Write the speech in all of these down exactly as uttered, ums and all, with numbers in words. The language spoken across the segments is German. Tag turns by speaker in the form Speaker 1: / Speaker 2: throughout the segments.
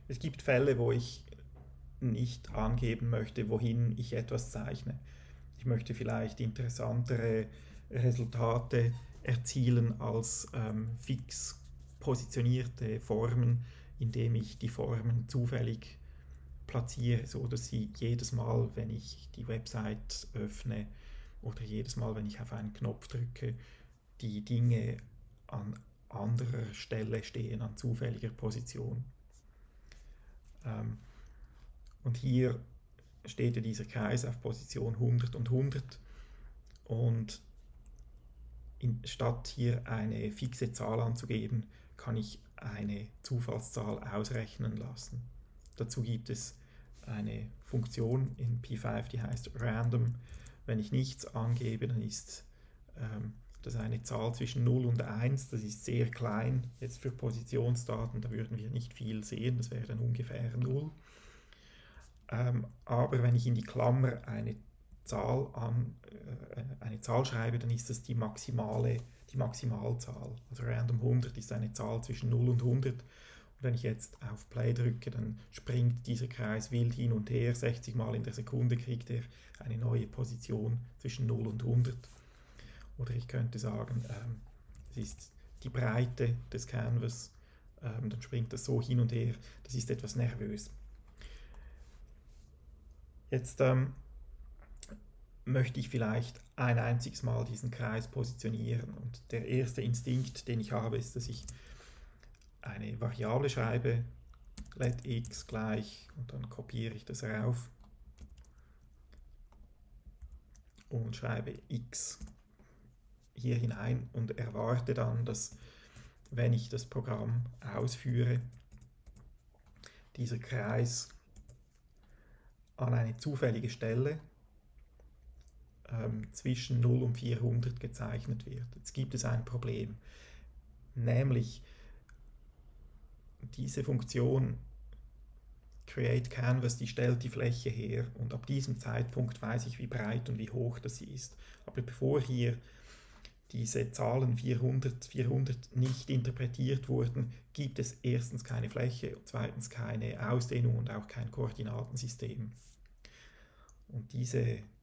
Speaker 1: Es gibt Fälle, wo ich nicht angeben möchte, wohin ich etwas zeichne. Ich möchte vielleicht interessantere Resultate erzielen als ähm, fix positionierte Formen, indem ich die Formen zufällig platziere, so dass sie jedes Mal, wenn ich die Website öffne oder jedes Mal, wenn ich auf einen Knopf drücke, die Dinge an anderer Stelle stehen, an zufälliger Position. Ähm, und hier steht ja dieser Kreis auf Position hundert und hundert und in, statt hier eine fixe Zahl anzugeben, kann ich eine Zufallszahl ausrechnen lassen. Dazu gibt es eine Funktion in P fünf, die heißt random. Wenn ich nichts angebe, dann ist ähm, das eine Zahl zwischen null und eins, das ist sehr klein. Jetzt für Positionsdaten, da würden wir nicht viel sehen, das wäre dann ungefähr null. Ähm, aber wenn ich in die Klammer eine Zahl, an, äh, eine Zahl schreibe, dann ist das die maximale, die Maximalzahl. Also random hundert ist eine Zahl zwischen null und hundert. Und wenn ich jetzt auf Play drücke, dann springt dieser Kreis wild hin und her. sechzig Mal in der Sekunde kriegt er eine neue Position zwischen null und hundert. Oder ich könnte sagen, ähm, es ist die Breite des Canvas. Ähm, dann springt das so hin und her. Das ist etwas nervös. Jetzt ähm, möchte ich vielleicht ein einziges Mal diesen Kreis positionieren. Und der erste Instinkt, den ich habe, ist, dass ich eine Variable schreibe, let x gleich, und dann kopiere ich das rauf und schreibe x hier hinein und erwarte dann, dass, wenn ich das Programm ausführe, dieser Kreis an eine zufällige Stelle ähm, zwischen null und vierhundert gezeichnet wird. Jetzt gibt es ein Problem, nämlich diese Funktion create canvas, die stellt die Fläche her und ab diesem Zeitpunkt weiß ich, wie breit und wie hoch das sie ist. Aber bevor hier diese Zahlen vierhundert, vierhundert nicht interpretiert wurden, gibt es erstens keine Fläche und zweitens keine Ausdehnung und auch kein Koordinatensystem. Und diese,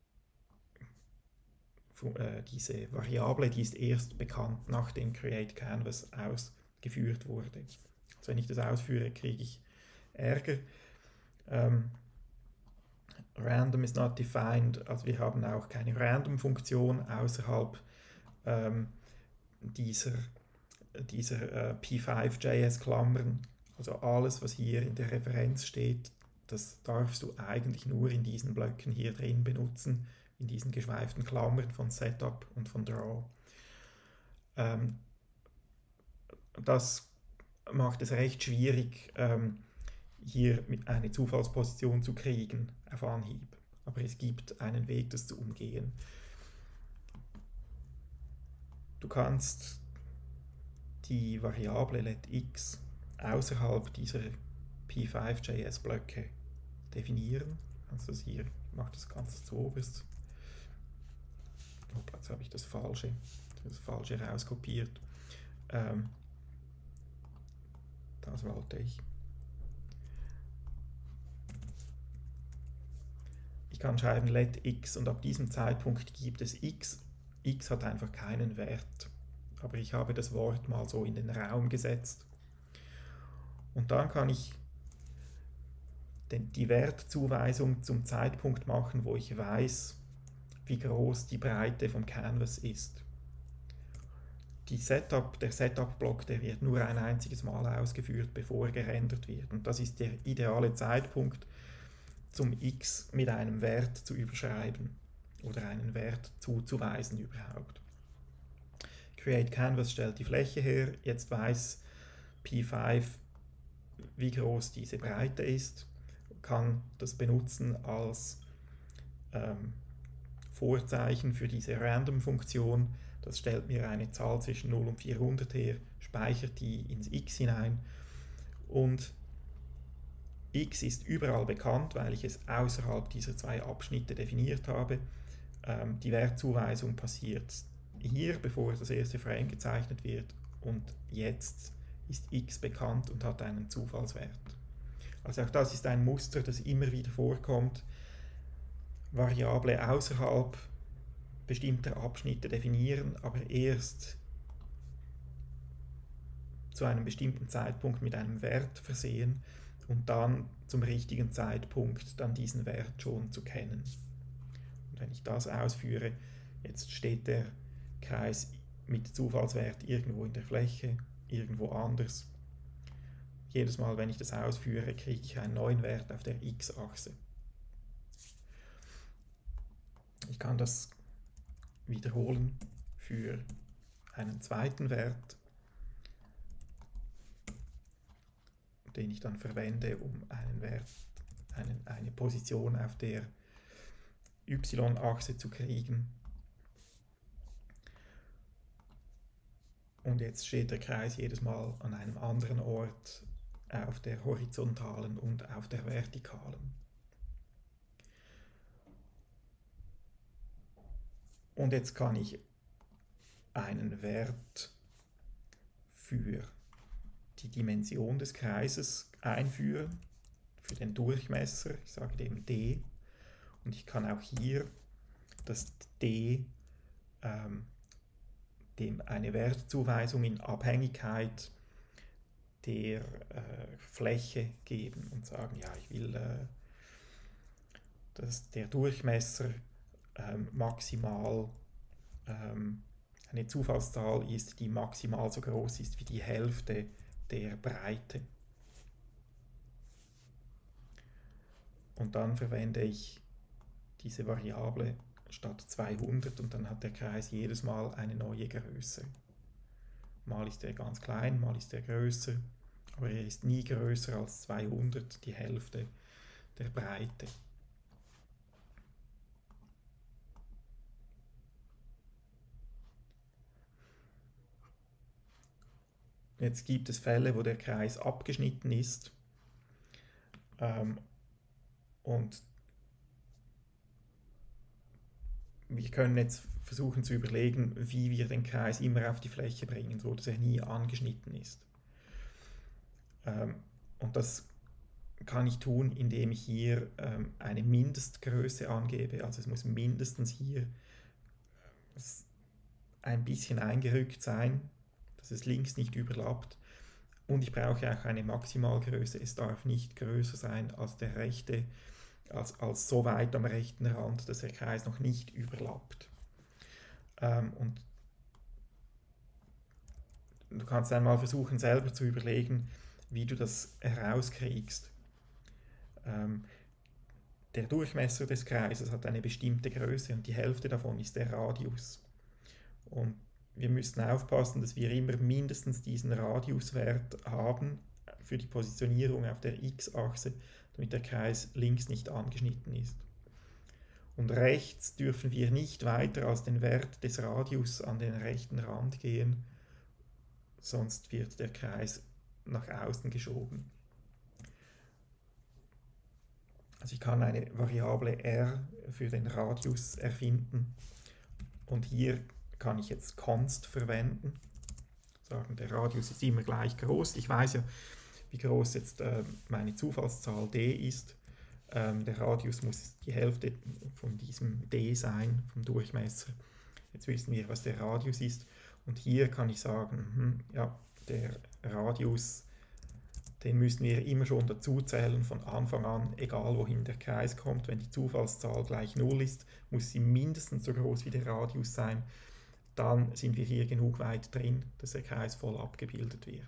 Speaker 1: äh, diese Variable, die ist erst bekannt, nachdem create canvas ausgeführt wurde. Also wenn ich das ausführe, kriege ich Ärger. Ähm, random is not defined, also wir haben auch keine Random-Funktion außerhalb ähm, dieser, dieser äh, P fünf Punkt J S-Klammern. Also alles, was hier in der Referenz steht, das darfst du eigentlich nur in diesen Blöcken hier drin benutzen, in diesen geschweiften Klammern von Setup und von Draw. Ähm, das macht es recht schwierig, ähm, hier mit eine Zufallsposition zu kriegen auf Anhieb. Aber es gibt einen Weg, das zu umgehen. Du kannst die Variable let x außerhalb dieser P fünf J S-Blöcke definieren. Also das hier, ich mache das ganz zu oberst. Hoppla, jetzt habe ich das Falsche, das Falsche rauskopiert. Ähm, das wollte ich. Ich kann schreiben let x und ab diesem Zeitpunkt gibt es x. X hat einfach keinen Wert, aber ich habe das Wort mal so in den Raum gesetzt. Und dann kann ich die Wertzuweisung zum Zeitpunkt machen, wo ich weiß, wie groß die Breite vom Canvas ist. Die Setup, der Setup-Block, der wird nur ein einziges Mal ausgeführt, bevor er gerendert wird. Und das ist der ideale Zeitpunkt, zum x mit einem Wert zu überschreiben oder einen Wert zuzuweisen überhaupt. Create Canvas stellt die Fläche her, jetzt weiß P fünf, wie groß diese Breite ist, kann das benutzen als ähm, Vorzeichen für diese Random-Funktion. Das stellt mir eine Zahl zwischen null und vierhundert her, speichert die ins x hinein und x ist überall bekannt, weil ich es außerhalb dieser zwei Abschnitte definiert habe. Ähm, die Wertzuweisung passiert hier, bevor das erste Frame gezeichnet wird, und jetzt ist x bekannt und hat einen Zufallswert. Also auch das ist ein Muster, das immer wieder vorkommt. Variable außerhalb bestimmter Abschnitte definieren, aber erst zu einem bestimmten Zeitpunkt mit einem Wert versehen und dann zum richtigen Zeitpunkt dann diesen Wert schon zu kennen. Und wenn ich das ausführe, jetzt steht der Kreis mit Zufallswert irgendwo in der Fläche, irgendwo anders. Jedes Mal, wenn ich das ausführe, kriege ich einen neuen Wert auf der x-Achse. Ich kann das wiederholen für einen zweiten Wert, den ich dann verwende, um einen Wert, einen, eine Position auf der y-Achse zu kriegen. Und jetzt steht der Kreis jedes Mal an einem anderen Ort auf der horizontalen und auf der vertikalen. Und jetzt kann ich einen Wert für die Dimension des Kreises einführen, für den Durchmesser, ich sage dem d. Und ich kann auch hier das d ähm, dem eine Wertzuweisung in Abhängigkeit der äh, Fläche geben und sagen, ja, ich will, äh, dass der Durchmesser ähm, maximal ähm, eine Zufallszahl ist, die maximal so groß ist wie die Hälfte der Breite. Und dann verwende ich diese Variable statt zweihundert und dann hat der Kreis jedes Mal eine neue Größe. Mal ist er ganz klein, mal ist er größer, aber er ist nie größer als zweihundert, die Hälfte der Breite. Jetzt gibt es Fälle, wo der Kreis abgeschnitten ist ähm, und wir können jetzt versuchen zu überlegen, wie wir den Kreis immer auf die Fläche bringen, so dass er nie angeschnitten ist. Ähm, und das kann ich tun, indem ich hier ähm, eine Mindestgröße angebe. Also es muss mindestens hier äh, ein bisschen eingerückt sein, dass es links nicht überlappt. Und ich brauche auch eine Maximalgröße. Es darf nicht größer sein als der rechte, als, als so weit am rechten Rand, dass der Kreis noch nicht überlappt. Ähm, und du kannst einmal versuchen, selber zu überlegen, wie du das herauskriegst. Ähm, der Durchmesser des Kreises hat eine bestimmte Größe und die Hälfte davon ist der Radius. Und wir müssen aufpassen, dass wir immer mindestens diesen Radiuswert haben für die Positionierung auf der x-Achse, damit der Kreis links nicht angeschnitten ist. Und rechts dürfen wir nicht weiter als den Wert des Radius an den rechten Rand gehen, sonst wird der Kreis nach außen geschoben. Also ich kann eine Variable r für den Radius erfinden und hier kann ich jetzt const verwenden. Sagen, der Radius ist immer gleich groß. Ich weiß ja, wie groß jetzt äh, meine Zufallszahl d ist. Ähm, der Radius muss die Hälfte von diesem d sein, vom Durchmesser. Jetzt wissen wir, was der Radius ist. Und hier kann ich sagen, hm, ja, der Radius, den müssen wir immer schon dazu zählen von Anfang an, egal wohin der Kreis kommt. Wenn die Zufallszahl gleich null ist, muss sie mindestens so groß wie der Radius sein. Dann sind wir hier genug weit drin, dass der Kreis voll abgebildet wird.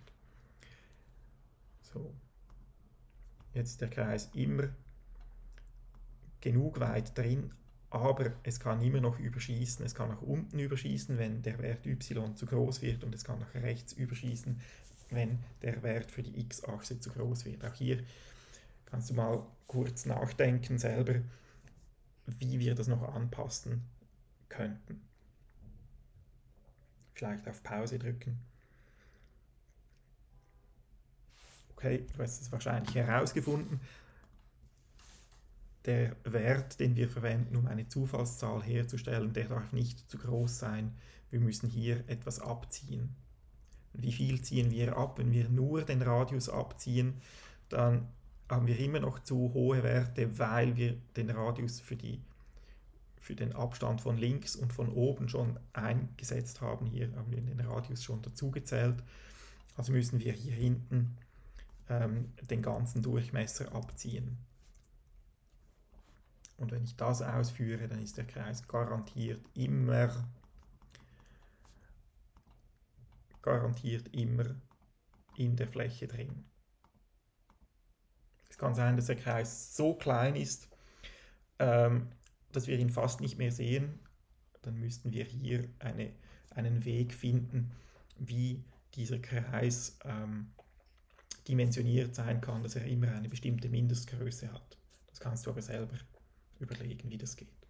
Speaker 1: So. Jetzt ist der Kreis immer genug weit drin, aber es kann immer noch überschießen. Es kann nach unten überschießen, wenn der Wert y zu groß wird, und es kann nach rechts überschießen, wenn der Wert für die x-Achse zu groß wird. Auch hier kannst du mal kurz nachdenken selber, wie wir das noch anpassen könnten. Vielleicht auf Pause drücken. Okay, du hast es wahrscheinlich herausgefunden. Der Wert, den wir verwenden, um eine Zufallszahl herzustellen, der darf nicht zu groß sein. Wir müssen hier etwas abziehen. Wie viel ziehen wir ab? Wenn wir nur den Radius abziehen, dann haben wir immer noch zu hohe Werte, weil wir den Radius für, die, für den Abstand von links und von oben schon eingesetzt haben. Hier haben wir den Radius schon dazu gezählt. Also müssen wir hier hinten ähm, den ganzen Durchmesser abziehen. Und wenn ich das ausführe, dann ist der Kreis garantiert immer, garantiert immer in der Fläche drin. Es kann sein, dass der Kreis so klein ist, ähm, dass wir ihn fast nicht mehr sehen. Dann müssten wir hier eine, einen Weg finden, wie dieser Kreis ähm, dimensioniert sein kann, dass er immer eine bestimmte Mindestgröße hat. Das kannst du aber selber überlegen, wie das geht.